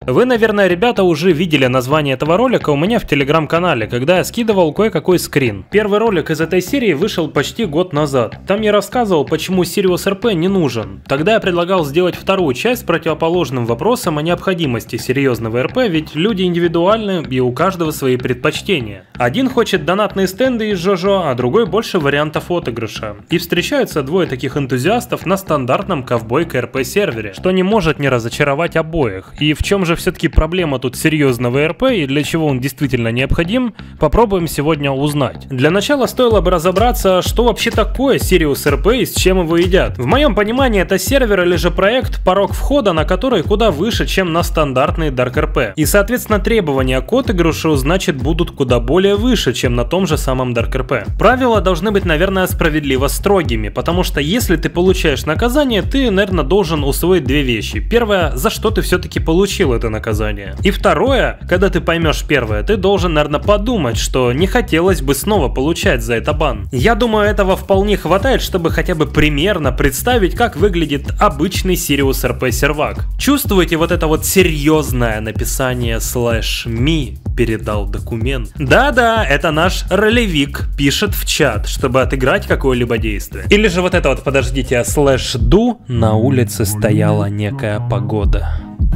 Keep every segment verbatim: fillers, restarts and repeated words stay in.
Вы, наверное, ребята, уже видели название этого ролика у меня в телеграм-канале, когда я скидывал кое-какой скрин. Первый ролик из этой серии вышел почти год назад. Там я рассказывал, почему Sirius эр пи не нужен. Тогда я предлагал сделать вторую часть с противоположным вопросом о необходимости серьезного эр пи, ведь люди индивидуальны и у каждого свои предпочтения. Один хочет донатные стенды из Жожо, а другой больше вариантов отыгрыша. И встречаются двое таких энтузиастов на стандартном ковбойка эр пи сервере, что не может не разочаровать обоих. И в чем же все-таки проблема тут серьезного эр пи и для чего он действительно необходим, попробуем сегодня узнать. Для начала стоило бы разобраться, что вообще такое Sirius эр пи и с чем его едят. В моем понимании это сервер или же проект, порог входа на который куда выше, чем на стандартный Dark эр пи. И соответственно требования к отыгрышу значит будут куда более выше, чем на том же самом Dark эр пи. Правила должны быть, наверное, справедливо строгими, потому что если ты получаешь наказание, ты, наверное, должен усвоить две вещи. Первое, за что ты все-таки получил это наказание. И второе, когда ты поймешь первое, ты должен, наверное, подумать, что не хотелось бы снова получать за это бан. Я думаю, этого вполне хватает, чтобы хотя бы примерно представить, как выглядит обычный Sirius эр пи сервак. Чувствуете вот это вот серьезное написание слэш ми передал документ? Да-да, это наш ролевик пишет в чат, чтобы отыграть какое-либо действие. Или же вот это вот, подождите, слэш ду, на улице стояла некая погода.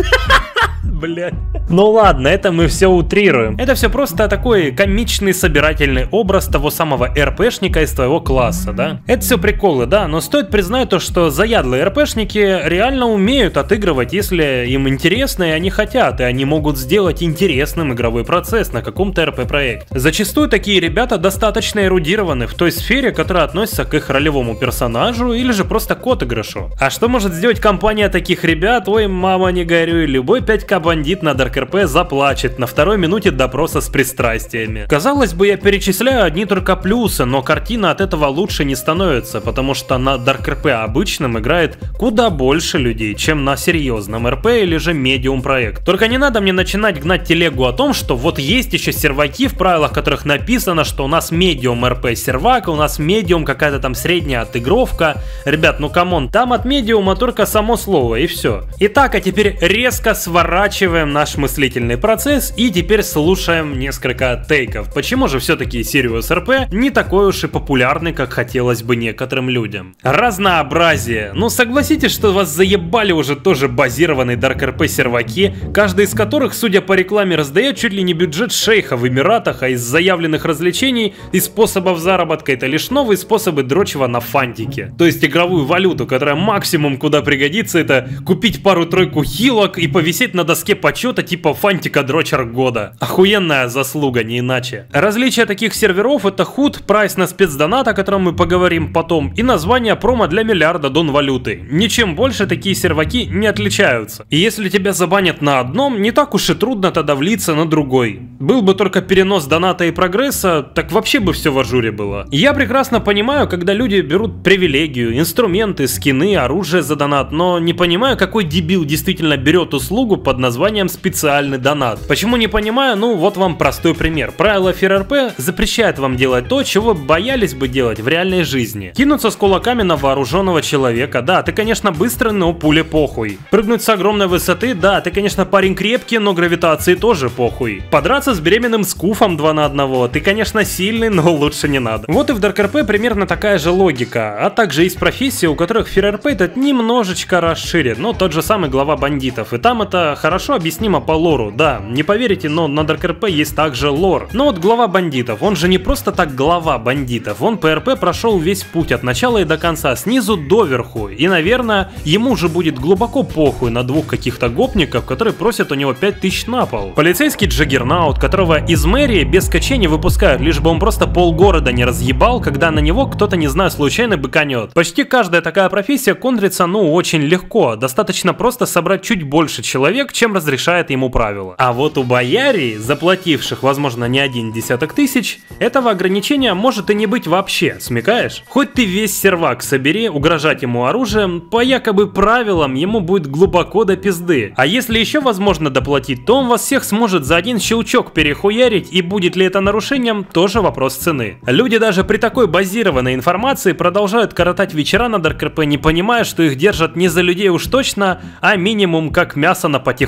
Блять. Ну ладно, это мы все утрируем. Это все просто такой комичный собирательный образ того самого РПшника из твоего класса, да? Это все приколы, да, но стоит признать то, что заядлые РПшники реально умеют отыгрывать, если им интересно и они хотят, и они могут сделать интересным игровой процесс на каком-то РП-проекте. Зачастую такие ребята достаточно эрудированы в той сфере, которая относится к их ролевому персонажу или же просто к отыгрышу. А что может сделать компания таких ребят? Ой, мама, не горюй, любой пять ка бандит на Dark эр пи заплачет на второй минуте допроса с пристрастиями. Казалось бы, я перечисляю одни только плюсы, но картина от этого лучше не становится, потому что на Dark эр пи обычном играет куда больше людей, чем на серьезном эр пи или же медиум проект. Только не надо мне начинать гнать телегу о том, что вот есть еще серваки, в правилах которых написано, что у нас медиум эр пи сервак, у нас медиум какая-то там средняя отыгровка. Ребят, ну камон, там от медиума только само слово и все. Итак, а теперь резко сворачиваем наш мыслительный процесс и теперь слушаем несколько тейков. Почему же все-таки Sirius эр пи не такой уж и популярный, как хотелось бы некоторым людям? Разнообразие. Ну согласитесь, что вас заебали уже тоже базированные Dark эр пи серваки, каждый из которых, судя по рекламе, раздает чуть ли не бюджет шейха в Эмиратах, а из заявленных развлечений и способов заработка это лишь новые способы дрочева на фантике. То есть игровую валюту, которая максимум куда пригодится, это купить пару-тройку хилок и повисеть на доске почета типа фантика дрочер года. Охуенная заслуга, не иначе. Различие таких серверов это худ, прайс на спецдонат, о котором мы поговорим потом, и название промо для миллиарда дон валюты. Ничем больше такие серваки не отличаются. И если тебя забанят на одном, не так уж и трудно тогда влиться на другой. Был бы только перенос доната и прогресса, так вообще бы все в ажуре было. И я прекрасно понимаю, когда люди берут привилегию, инструменты, скины, оружие за донат, но не понимаю, какой дебил действительно берет услугу под названием специальный донат. Почему не понимаю? Ну вот вам простой пример. Правило эф эр пи запрещает вам делать то, чего боялись бы делать в реальной жизни. Кинуться с кулаками на вооруженного человека, да, ты конечно быстрый, но пуле похуй. Прыгнуть с огромной высоты, да, ты конечно парень крепкий, но гравитации тоже похуй. Подраться с беременным скуфом два на одного, ты конечно сильный, но лучше не надо. Вот и в Dark эр пи примерно такая же логика, а также есть профессии, у которых эф эр пи этот немножечко расширен, но тот же самый глава бандитов, и там это хорошо объяснимо по лору, да, не поверите, но на Dark эр пи есть также лор. Но вот глава бандитов, он же не просто так глава бандитов, он по эр пи прошел весь путь от начала и до конца, снизу доверху, и наверное, ему же будет глубоко похуй на двух каких-то гопников, которые просят у него пять тысяч на пол. Полицейский Джаггернаут, которого из мэрии без качения выпускают, лишь бы он просто полгорода не разъебал, когда на него кто-то, не знаю, случайно быканет. Почти каждая такая профессия контрится, ну, очень легко, достаточно просто собрать чуть больше человек, чем разрешает ему правило. А вот у боярий, заплативших, возможно, не один десяток тысяч, этого ограничения может и не быть вообще, смекаешь? Хоть ты весь сервак собери, угрожать ему оружием, по якобы правилам ему будет глубоко до пизды. А если еще возможно доплатить, то он вас всех сможет за один щелчок перехуярить, и будет ли это нарушением, тоже вопрос цены. Люди даже при такой базированной информации продолжают коротать вечера на Dark эр пи, не понимая, что их держат не за людей уж точно, а минимум как мясо на потеху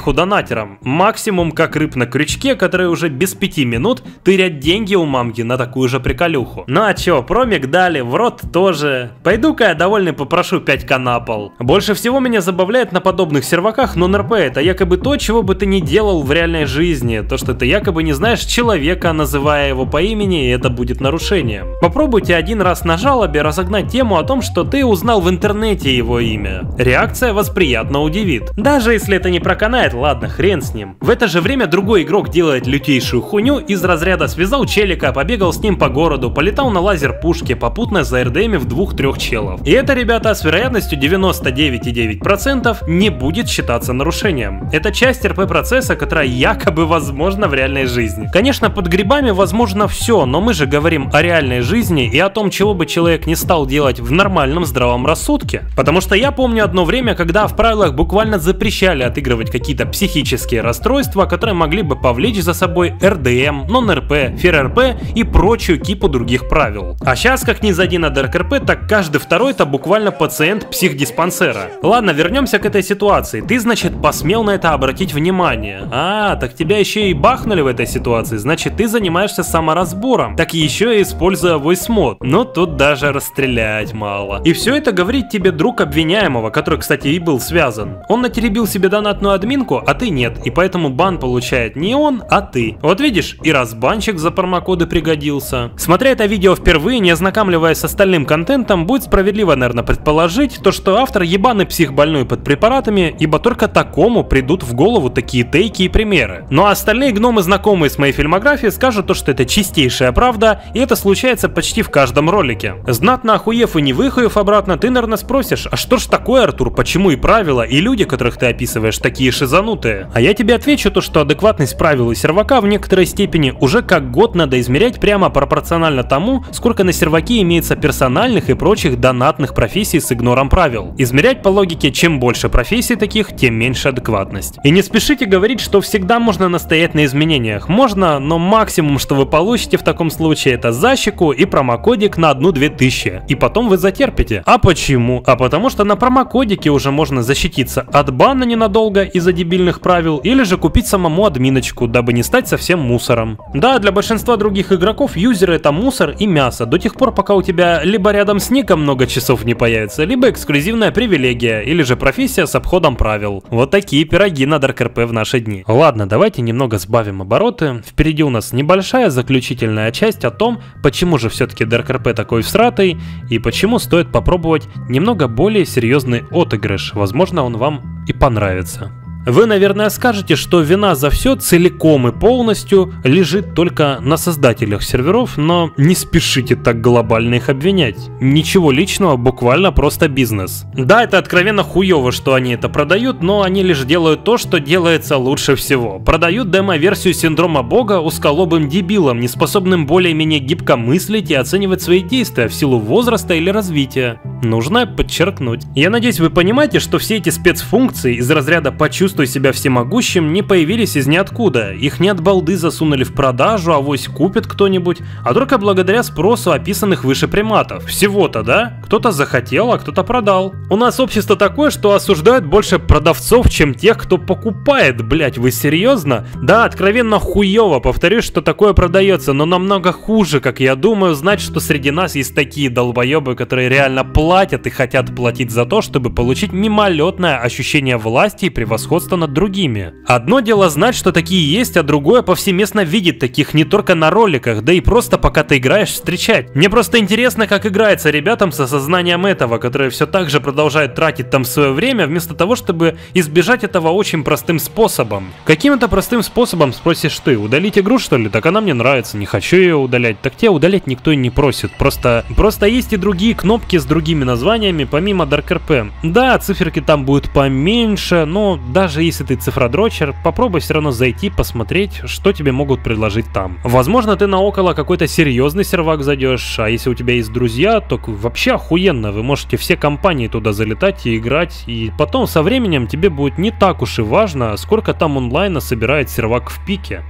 сверху донатерам. Максимум как рыб на крючке, который уже без пяти минут тырят деньги у мамки на такую же приколюху. Ну а чё, промик дали, в рот тоже. Пойду-ка я довольный попрошу пять ка на пол. Больше всего меня забавляет на подобных серваках нон-эр пи это якобы то, чего бы ты ни делал в реальной жизни. То, что ты якобы не знаешь человека, называя его по имени, и это будет нарушением. Попробуйте один раз на жалобе разогнать тему о том, что ты узнал в интернете его имя. Реакция вас приятно удивит. Даже если это не проканает, ладно, хрен с ним. В это же время другой игрок делает лютейшую хуйню из разряда связал челика, побегал с ним по городу, полетал на лазер-пушке, попутно за эр дэ эм в двух-трех челов. И это, ребята, с вероятностью девяносто девять и девять десятых процента не будет считаться нарушением. Это часть эр пи процесса, которая якобы возможна в реальной жизни. Конечно, под грибами возможно все, но мы же говорим о реальной жизни и о том, чего бы человек не стал делать в нормальном здравом рассудке. Потому что я помню одно время, когда в правилах буквально запрещали отыгрывать какие-то психические расстройства, которые могли бы повлечь за собой эр дэ эм, нон-эр пи, фир-эр пи и прочую кипу других правил. А сейчас, как ни зайди на дарк эр пи, так каждый второй это буквально пациент психдиспансера. Ладно, вернемся к этой ситуации. Ты, значит, посмел на это обратить внимание. А, так тебя еще и бахнули в этой ситуации, значит, ты занимаешься саморазбором. Так еще и используя voice-мод. Но тут даже расстрелять мало. И все это говорит тебе друг обвиняемого, который, кстати, и был связан. Он натеребил себе донатную админку, а ты нет. И поэтому бан получает не он, а ты. Вот видишь, и разбанчик за промокоды пригодился. Смотря это видео впервые, не ознакомливаясь с остальным контентом, будет справедливо, наверное, предположить, то, что автор ебаный псих больной под препаратами, ибо только такому придут в голову такие тейки и примеры. Ну а остальные гномы, знакомые с моей фильмографией, скажут то, что это чистейшая правда, и это случается почти в каждом ролике. Знатно охуев и не выхуев обратно, ты, наверное, спросишь, а что ж такое, Артур, почему и правила, и люди, которых ты описываешь, такие шизанутые? А я тебе отвечу то, что адекватность правил и сервака в некоторой степени уже как год надо измерять прямо пропорционально тому, сколько на серваке имеется персональных и прочих донатных профессий с игнором правил. Измерять по логике, чем больше профессий таких, тем меньше адекватность. И не спешите говорить, что всегда можно настоять на изменениях. Можно, но максимум, что вы получите в таком случае, это защику и промокодик на одну-две тысячи. И потом вы затерпите. А почему? А потому что на промокодике уже можно защититься от бана ненадолго из-за дебильных правил, или же купить самому админочку, дабы не стать совсем мусором. Да, для большинства других игроков юзеры это мусор и мясо, до тех пор, пока у тебя либо рядом с ником много часов не появится, либо эксклюзивная привилегия, или же профессия с обходом правил. Вот такие пироги на дарк эр пи в наши дни. Ладно, давайте немного сбавим обороты. Впереди у нас небольшая заключительная часть о том, почему же все-таки дарк эр пи такой всратый, и почему стоит попробовать немного более серьезный отыгрыш. Возможно, он вам и понравится. Вы, наверное, скажете, что вина за все целиком и полностью лежит только на создателях серверов, но не спешите так глобально их обвинять. Ничего личного, буквально просто бизнес. Да, это откровенно хуево, что они это продают, но они лишь делают то, что делается лучше всего. Продают демо-версию синдрома бога узколобым дебилам, не способным более-менее гибко мыслить и оценивать свои действия в силу возраста или развития. Нужно подчеркнуть. Я надеюсь, вы понимаете, что все эти спецфункции из разряда «почувствуй себя всемогущим» не появились из ниоткуда. Их не от балды засунули в продажу, авось купит кто-нибудь, а только благодаря спросу описанных выше приматов. Всего-то, да? Кто-то захотел, а кто-то продал. У нас общество такое, что осуждают больше продавцов, чем тех, кто покупает. Блять, вы серьезно? Да, откровенно хуево, повторюсь, что такое продается, но намного хуже, как я думаю, знать, что среди нас есть такие долбоебы, которые реально платят и хотят платить за то, чтобы получить мимолетное ощущение власти и превосходства над другими. Одно дело знать, что такие есть, а другое повсеместно видеть таких не только на роликах, да и просто пока ты играешь встречать. Мне просто интересно, как играется ребятам с осознанием этого, которые все так же продолжают тратить там свое время, вместо того, чтобы избежать этого очень простым способом. Каким это простым способом, спросишь ты? Удалить игру, что ли? Так она мне нравится, не хочу ее удалять. Так тебя удалять никто и не просит. Просто, просто есть и другие кнопки с другими названиями, помимо дарк эр пи. Да, циферки там будут поменьше, но даже если ты цифродрочер, попробуй все равно зайти, посмотреть, что тебе могут предложить там. Возможно, ты на около какой-то серьезный сервак зайдешь, а если у тебя есть друзья, то вообще охуенно, вы можете все компании туда залетать и играть, и потом со временем тебе будет не так уж и важно, сколько там онлайна собирает сервак в пике.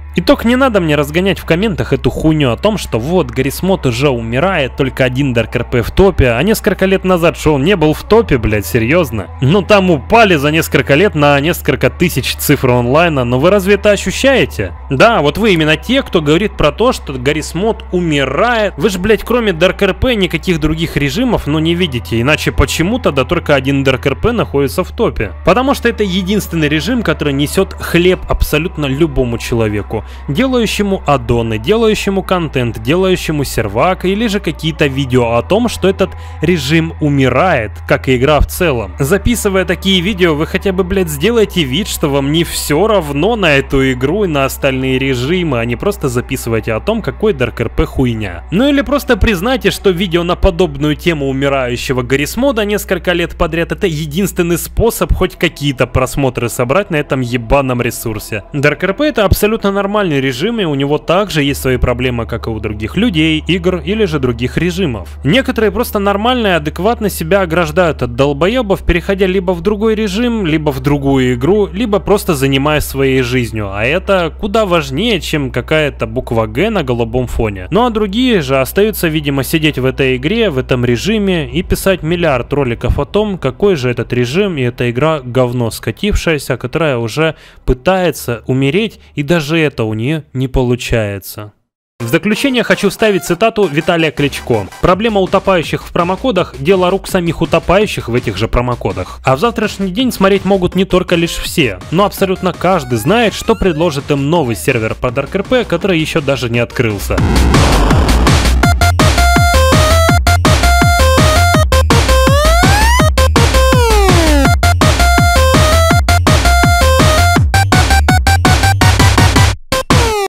И только не надо мне разгонять в комментах эту хуйню о том, что вот, Гаррис Мод уже умирает, только один Dark эр пи в топе, а несколько лет назад что, он не был в топе, блядь, серьезно? Ну там упали за несколько лет на несколько тысяч цифр онлайна, но вы разве это ощущаете? Да, вот вы именно те, кто говорит про то, что Гаррис Мод умирает. Вы же, блядь, кроме Dark эр пи никаких других режимов, ну, не видите, иначе почему тогда только один Dark эр пи находится в топе? Потому что это единственный режим, который несет хлеб абсолютно любому человеку, делающему аддоны, делающему контент, делающему сервак или же какие-то видео о том, что этот режим умирает, как и игра в целом. Записывая такие видео, вы хотя бы, блядь, сделайте вид, что вам не все равно на эту игру и на остальные режимы, а не просто записывайте о том, какой Dark эр пи хуйня. Ну или просто признайте, что видео на подобную тему умирающего Гаррис Мода несколько лет подряд — это единственный способ хоть какие-то просмотры собрать на этом ебаном ресурсе. Dark эр пи — это абсолютно нормальный режим, и у него также есть свои проблемы, как и у других людей, игр или же других режимов. Некоторые просто нормально и адекватно себя ограждают от долбоебов, переходя либо в другой режим, либо в другую игру, либо просто занимаясь своей жизнью, а это куда важнее, чем какая-то буква Г на голубом фоне. Ну а другие же остаются, видимо, сидеть в этой игре, в этом режиме и писать миллиард роликов о том, какой же этот режим и эта игра говно скатившаяся, которая уже пытается умереть, и даже это у нее не получается. В заключение хочу вставить цитату Виталия Кличко. Проблема утопающих в промокодах – дело рук самих утопающих в этих же промокодах. А в завтрашний день смотреть могут не только лишь все, но абсолютно каждый знает, что предложит им новый сервер по Dark эр пи, который еще даже не открылся.